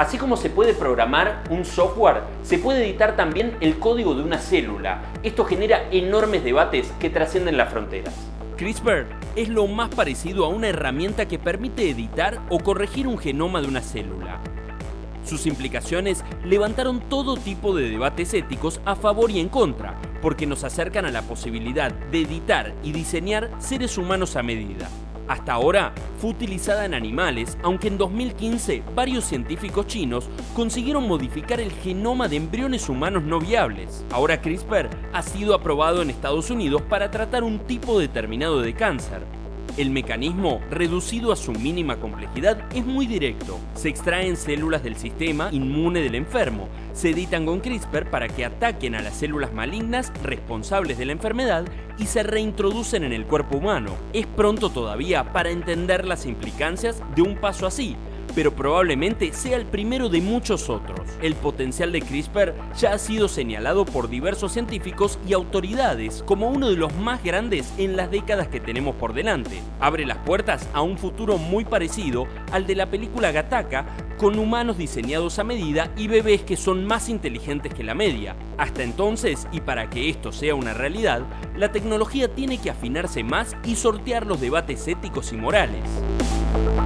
Así como se puede programar un software, se puede editar también el código de una célula. Esto genera enormes debates que trascienden las fronteras. CRISPR es lo más parecido a una herramienta que permite editar o corregir un genoma de una célula. Sus implicaciones levantaron todo tipo de debates éticos a favor y en contra, porque nos acercan a la posibilidad de editar y diseñar seres humanos a medida. Hasta ahora fue utilizada en animales, aunque en 2015 varios científicos chinos consiguieron modificar el genoma de embriones humanos no viables. Ahora CRISPR ha sido aprobado en Estados Unidos para tratar un tipo determinado de cáncer. El mecanismo, reducido a su mínima complejidad, es muy directo. Se extraen células del sistema inmune del enfermo, se editan con CRISPR para que ataquen a las células malignas responsables de la enfermedad y se reintroducen en el cuerpo humano. Es pronto todavía para entender las implicancias de un paso así, pero probablemente sea el primero de muchos otros. El potencial de CRISPR ya ha sido señalado por diversos científicos y autoridades como uno de los más grandes en las décadas que tenemos por delante. Abre las puertas a un futuro muy parecido al de la película Gattaca, con humanos diseñados a medida y bebés que son más inteligentes que la media. Hasta entonces, y para que esto sea una realidad, la tecnología tiene que afinarse más y sortear los debates éticos y morales.